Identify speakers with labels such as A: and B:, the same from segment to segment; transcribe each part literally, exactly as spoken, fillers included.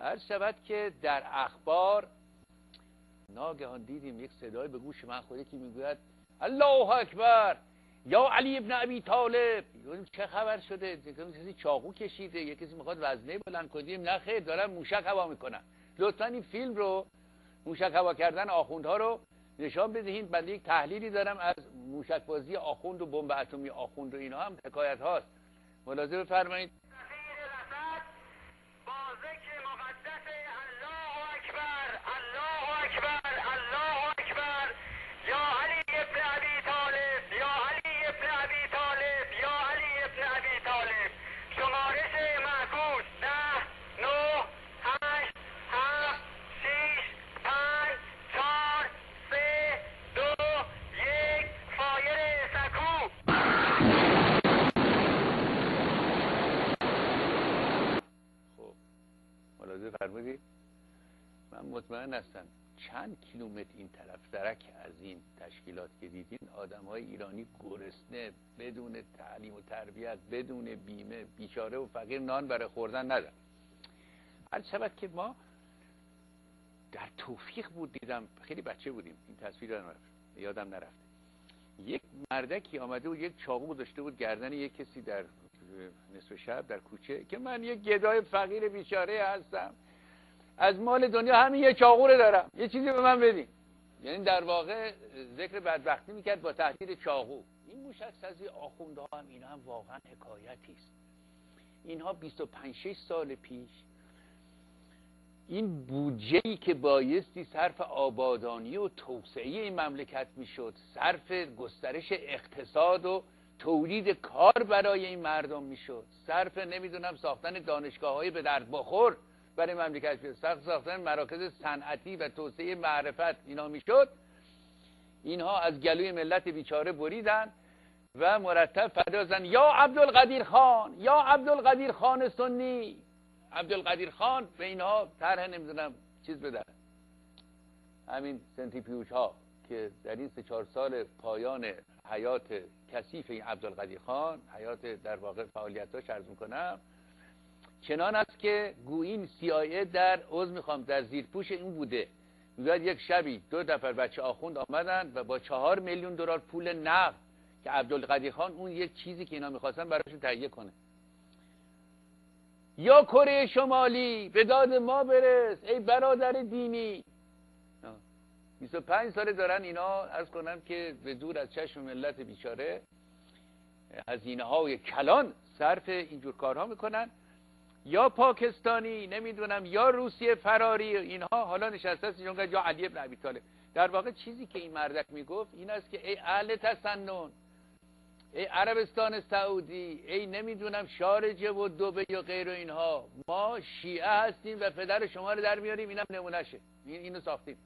A: عرض شود که در اخبار ناگهان دیدیم یک صدای به گوش من خورد که میگوید الله اکبر یا علی ابن ابی طالب. چه خبر شده؟ کسی چاقو کشیده، یک کسی میخواد وزنه بلند کنه؟ نه خیر، دارن موشک هوا میکنن. لطفا این فیلم رو، موشک هوا کردن آخوندها رو نشان بدهید. بنده یک تحلیلی دارم از موشک بازی آخوند و بمب اتمی آخوند و اینها هم حکایت هاست. ملاحظه بفرمایید. فرمودید. من مطمئن هستم چند کیلومتر این طرف درک از این تشکیلات که دیدین آدم های ایرانی گرسنه، بدون تعلیم و تربیت، بدون بیمه، بیچاره و فقیر نان برای خوردن ندارن. هر شود که ما در توفیق بود دیدم، خیلی بچه بودیم، این تصویر رو یادم نرفته، یک مردکی آمده و یک چاقو گذاشته بود گردن یک کسی در نصف شب در کوچه که من یک گدای فقیر بیچاره هستم، از مال دنیا همین یه چاقو رو دارم، یه چیزی به من بدین. یعنی در واقع ذکر بدبختی میکرد با تهدید چاقو. این موشک سازی آخوندها هم اینا هم واقعا حکایتی است. اینها بیست و پنج شش سال پیش این بودجه‌ای که بایستی صرف آبادانی و توسعه این مملکت میشد، صرف گسترش اقتصاد و تولید کار برای این مردم میشد، صرف نمیدونم ساختن دانشگاه‌های به درد بخور برای مملکت میشد، صرف ساختن مراکز صنعتی و توسعه معرفت اینا میشد، اینها از گلوی ملت بیچاره بریدن و مرتب فریاد زدن یا عبدالقدیر خان، یا عبدالقدیر خان سنی. عبدالقدیر خان به اینها طرح نمیدونم چیز بدن، همین سنتریفیوژ ها که در این سه چهار سال پایان حیات کثیف این عبدالقدیر خان، حیات در واقع فعالیتاش عرض میکنم، چنان است که گویین سی آی ای در عضو میخوام در زیرپوش این بوده. میگوید یک شبی دو نفر بچه آخوند آمدن و با چهار میلیون دلار پول نقد که عبدالقدیر خان اون یک چیزی که اینا میخواستن براشون تهیه کنه. یا کره شمالی به داد ما برس ای برادر دینی. بیست و پنج ساله دارن اینا عرض کنم که به دور از چشم ملت بیچاره هزینه های کلان صرف اینجور کارها میکنن. یا پاکستانی نمیدونم یا روسیه فراری اینها حالا نشسته است اینجا یا علی ابن ابی طالب. در واقع چیزی که این مردک میگفت این است که ای اهل تسنن، ای عربستان سعودی، ای نمیدونم شارجه و دبی و غیر و اینها، ما شیعه هستیم و پدر شما رو در میاریم، اینم نمونهشه، این اینو ساختیم.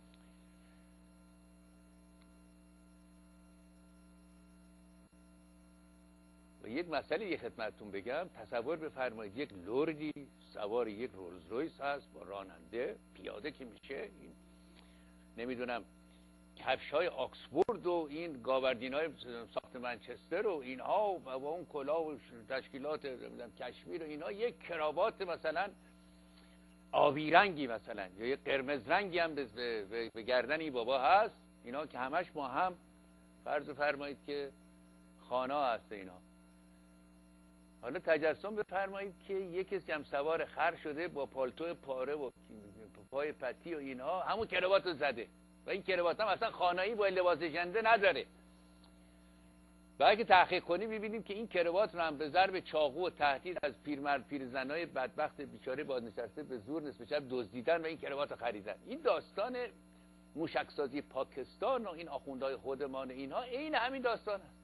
A: و یک مسئله یه خدمتتون بگم، تصور بفرمایید یک لردی سوار یک رولز رویس هست با راننده پیاده که میشه، این نمیدونم کفش های آکسفورد و این گاوردین های ساخت منچستر و اینها و با اون کلاه و تشکیلات کشمیر و اینها، یک کراوات مثلا آبی رنگی مثلا یا یک قرمز رنگی هم به, به, به گردن این بابا هست، اینا که همش ما هم فرض فرمایید که خانا هست اینا. حالا تجسم بفرمایید که یک کسی هم سوار خر شده با پالتو پاره و پای پتی و اینها همون کراوات رو زده و این کراوات هم اصلا خانایی با لباس ژنده نداره. و اگه تحقیق کنی ببینیم که این کراوات رو هم به ضرب چاقو و تهدید از پیرمرد پیرزنای بدبخت بیچاره بازنشسته به زور نصف شب دزدیدن و این کراوات رو خریدن. این داستان موشکسازی پاکستان و این آخوندهای خودمان اینها عین همین داستان است.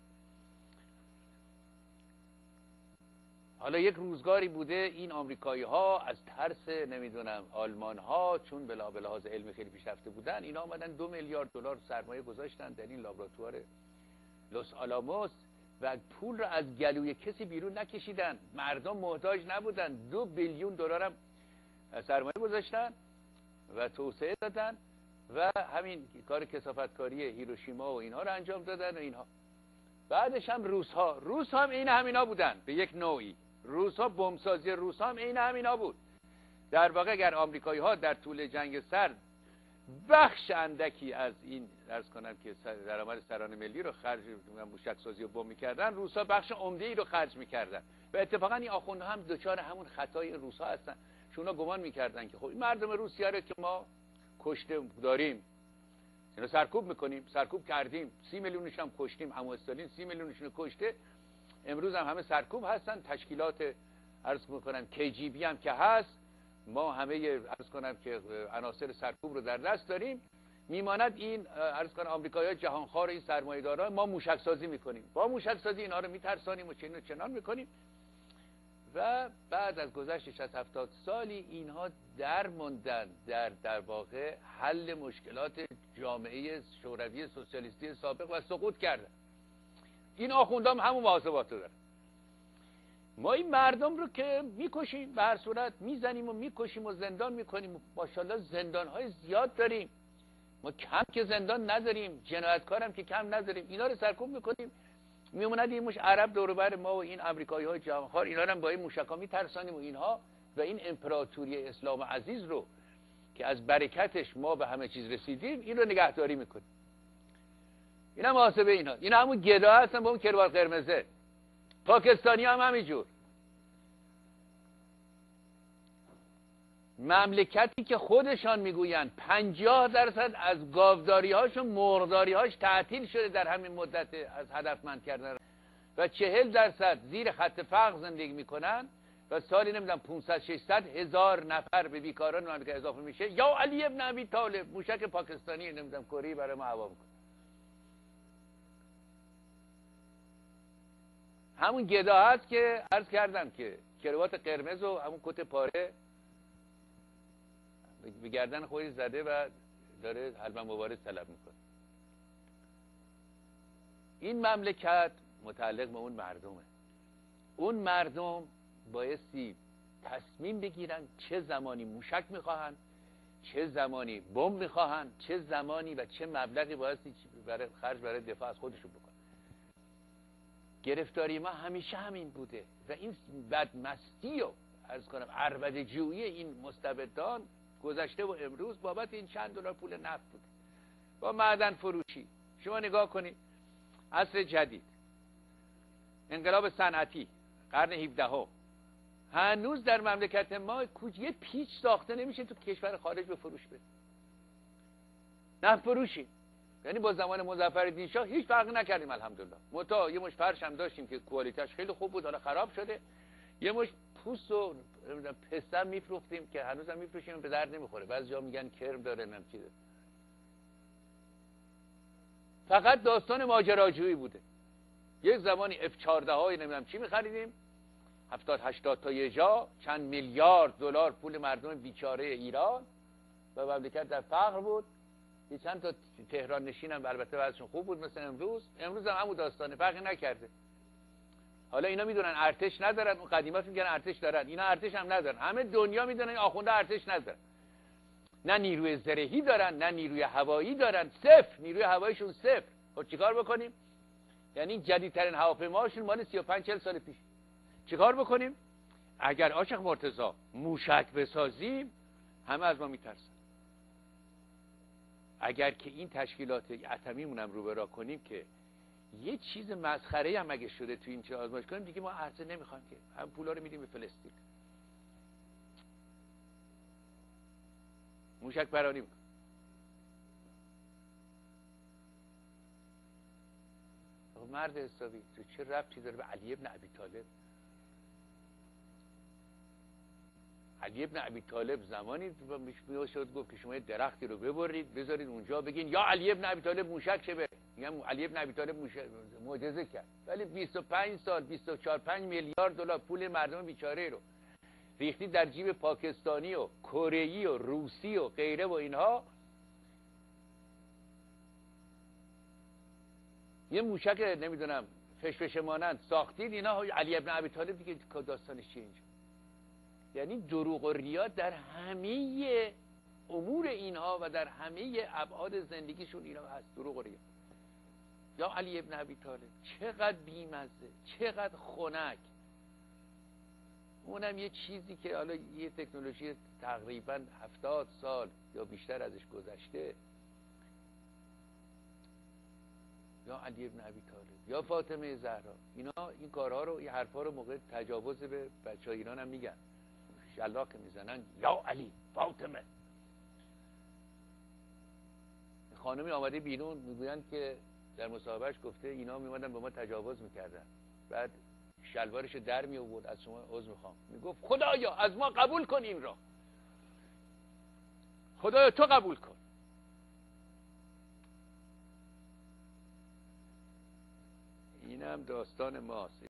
A: حالا یک روزگاری بوده این آمریکایی ها از ترس نمیدونم آلمان ها چون بلا به لحاظ علمی خیلی پیشرفته بودن، اینا آمدن دو میلیارد دلار سرمایه گذاشتن در این لابراتوار لوس آلاموس و پول را از گلوی کسی بیرون نکشیدن، مردم محتاج نبودن، دو بیلیون دلار هم سرمایه گذاشتن و توسعه دادن و همین کار کثافتکاری هیروشیما و اینها رو انجام دادن و اینها. بعدش هم روس ها روس ها هم این همینا بودن به یک نوعی، روس ها بمبسازی روس ها هم این همینا بود. در واقع اگر آمریکایی ها در طول جنگ سرد بخش اندکی از این عرض کنم که درآمد سران ملی رو خرج موشک سازی و بمب می‌کردن، روسا بخش عمده‌ای رو خرج می‌کردن. و اتفاقا این آخوندها هم دچار همون خطای روسا هستن. چون گمان می‌کردن که خب این مردم روسیه رو که ما کشته داریم، اینا سرکوب می‌کنیم، سرکوب کردیم، سی میلیونش هم کشتیم، همو استالین سی میلیونشون رو کشته. امروز هم همه سرکوب هستن، تشکیلات عرض می‌کنم کی جی بی هم که هست، ما همه عرض کنم که عناصر سرکوب رو در دست داریم. میماند این عرض کنم آمریکایی‌ها جهانخوار این سرمایه‌دارا، ما موشک سازی میکنیم، با موشک سازی اینها رو میترسانیم و چنین و چنان میکنیم. و بعد از گذشت شصت هفتاد سالی اینها در موندن در در واقع حل مشکلات جامعه شوروی سوسیالیستی سابق و سقوط کردن. این آخوندام همون محاسبات رو دارن. ما این مردم رو که میکشیم، به هر صورت میزنیم و میکشیم و زندان میکنیم. ماشاءالله زندانهای زیاد داریم، ما کم که زندان نداریم، جنایتکارم که کم نداریم. اینا رو سرکوب میکنیم، میموند این مش عرب دور و بر ما و این آمریکایی های جهانخوار، اینا رو هم با این موشکا میترسانیم و اینها و این امپراتوری اسلام عزیز رو که از برکتش ما به همه چیز رسیدیم، این رو نگهداری میکنیم. اینا محاسبه اینا. اینا همون گدا هستن با اون کروات قرمزه. پاکستانی هم همینجور. مملکتی که خودشان میگویند پنجاه درصد از گاوداری هاشون مرغداری هاش تعطیل شده در همین مدت از هدفمند کردن و چهل درصد زیر خط فقر زندگی میکنن و سالی نمیدونم پانصد ششصد هزار نفر به بیکاران مملکت اضافه میشه. یا علی ابن ابی طالب موشک پاکستانی نمیدونم کره برای ما هوا میکنه. همون گدا هست که عرض کردم که کروات قرمز و همون کت پاره به گردن خودش زده و داره حلب مبارز طلب میکنه. این مملکت متعلق به اون مردمه. اون مردم بایستی تصمیم بگیرن چه زمانی موشک میخواهن، چه زمانی بمب میخواهن، چه زمانی و چه مبلغی بایستی برای خرج برای دفاع از خودشون بکنن. گرفتاری ما همیشه همین بوده و این بدمستی و عرض کنم عربده جویی این مستبدان گذشته و امروز بابت این چند دلار پول نفت بوده. با معدن فروشی شما نگاه کنید، عصر جدید، انقلاب صنعتی قرن هفدهم، هنوز در مملکت ما یه پیچ ساخته نمیشه تو کشور خارج به فروش بده. نفت فروشی، یعنی با زمان مظفرالدین شاه هیچ فرقی نکردیم الحمدلله. متا یه مش فرش هم داشتیم که کوالیتش خیلی خوب بود، حالا خراب شده. یه مش پوست و پسته میفروختیم که هنوزم میفروشیم، به درد نمیخوره. بعضیا میگن کرم داره، نم چیه. فقط داستان ماجراجویی بوده. یک زمانی اف چهارده های نمیدونم چی میخریدیم، هفتاد هشتاد تا یه جا، چند میلیارد دلار پول مردم بیچاره ایران و مملکت در فقر بود. یه چند تا تهران نشین هم البته وضعشون خوب بود مثل امروز. امروز هم همون داستانه، فرقی نکرده. حالا اینا میدونن ارتش ندارن، اون قدیمات میگن ارتش دارن، اینا ارتش هم ندارن. همه دنیا میدونن این آخونده ارتش ندارن. نه نیروی زرهی دارن، نه نیروی هوایی دارن، صفر. نیروی هواییشون صفر. خب چیکار بکنیم؟ یعنی جدیدترین هواپیماهاشون مال سی و پنج چهل سال پیش. چیکار بکنیم؟ اگر عاشق مرتضی موشک بسازیم همه از ما میترسن. اگر که این تشکیلات اتمیمون هم رو برا کنیم که یه چیز مسخره هم اگه شده تو این چه آزمایش کنیم، دیگه ما ارزه نمیخوایم که هم پولا رو میدیم به فلسطین. موشک پرانی میکنیم. مرد حسابی تو چه ربطی داره به علی ابن ابی طالب؟ علی ابن ابی طالب زمانی میشد گفت که شما یه درختی رو ببرید بذارید اونجا بگین یا علی ابن ابی طالب موشک چه به، میگم علی ابن ابی طالب معجزه کرد. ولی بیست و پنج سال بیست و چهار پنج میلیارد دلار پول مردم بیچاره رو ریختی در جیب پاکستانی و کره‌ای و روسی و غیره و اینها. یه موشک نمیدونم فشفشه مانند ساختید، اینا علی ابن ابی طالب دیگه داستانش چیه اینجا؟ یعنی دروغ و ریا در همه امور اینها و در همه ابعاد زندگیشون اینا هست، دروغ و ریا. یا علی ابن ابی طالب چقدر بیمزه، چقدر خنک. اونم یه چیزی که حالا یه تکنولوژی تقریبا هفتاد سال یا بیشتر ازش گذشته، یا علی ابن ابی طالب یا فاطمه زهرا، اینا این کارها رو، این حرفا رو موقع تجاوز به بچهای ایران هم میگن، شلاق میزنن یا علی فاطمه. خانمی آمده بیرون میگویند که در مصاحبهش گفته اینا میمدن به ما تجاوز میکردن، بعد شلوارش در می آورد، از شما عذر میخوام، میگفت خدایا از ما قبول کن این را، خدایا تو قبول کن. اینم داستان ماست.